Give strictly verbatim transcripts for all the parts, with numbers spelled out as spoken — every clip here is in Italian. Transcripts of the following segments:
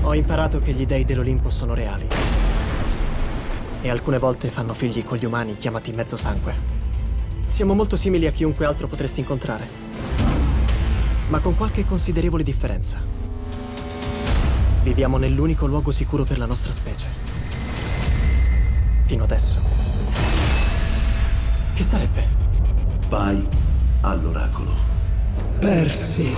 Ho imparato che gli dei dell'Olimpo sono reali. E alcune volte fanno figli con gli umani chiamati mezzosangue. Siamo molto simili a chiunque altro potresti incontrare, ma con qualche considerevole differenza. Viviamo nell'unico luogo sicuro per la nostra specie. Fino adesso. Che sarebbe? Vai all'oracolo. Persi.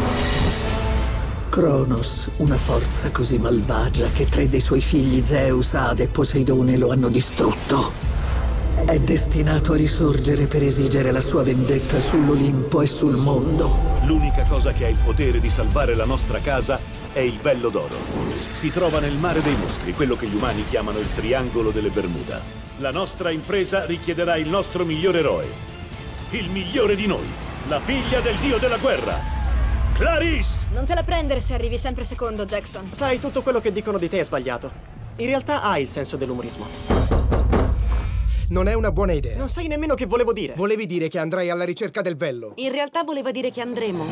Cronos, una forza così malvagia che tre dei suoi figli, Zeus, Ade e Poseidone, lo hanno distrutto. È destinato a risorgere per esigere la sua vendetta sull'Olimpo e sul mondo. L'unica cosa che ha il potere di salvare la nostra casa è il Vello d'Oro. Si trova nel mare dei mostri, quello che gli umani chiamano il Triangolo delle Bermuda. La nostra impresa richiederà il nostro migliore eroe. Il migliore di noi. La figlia del dio della guerra. Clarisse! Non te la prendere se arrivi sempre secondo, Jackson. Sai, tutto quello che dicono di te è sbagliato. In realtà hai il senso dell'umorismo. Non è una buona idea. Non sai nemmeno che volevo dire. Volevi dire che andrai alla ricerca del vello. In realtà voleva dire che andremo.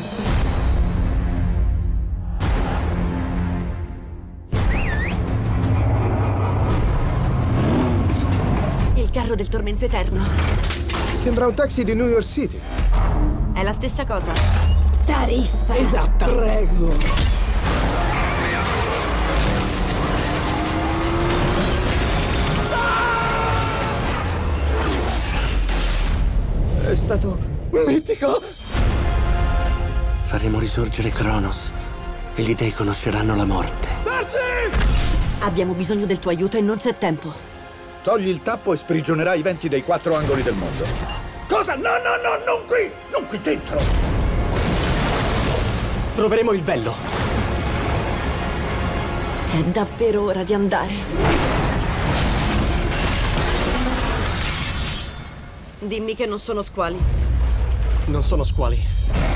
Il carro del tormento eterno. Sembra un taxi di New York City. È la stessa cosa. Tariffa. Esatto. Prego. È stato mitico. Faremo risorgere Cronos e gli dei conosceranno la morte. Abbiamo bisogno del tuo aiuto e non c'è tempo. Togli il tappo e sprigionerai i venti dai quattro angoli del mondo. Cosa? No, no, no, non qui! Non qui dentro! Troveremo il vello. È davvero ora di andare. Dimmi che non sono squali. Non sono squali.